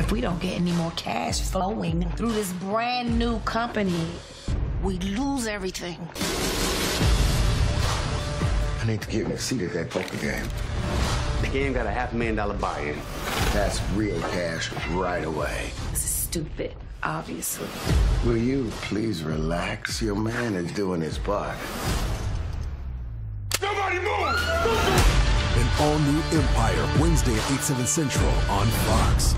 If we don't get any more cash flowing through this brand new company, we lose everything. I need to get a seat at that poker game. The game got a $500,000 buy-in. That's real cash right away. This is stupid, obviously. Will you please relax? Your man is doing his part. Somebody move! An all-new Empire, Wednesday at 8/7 Central on Fox.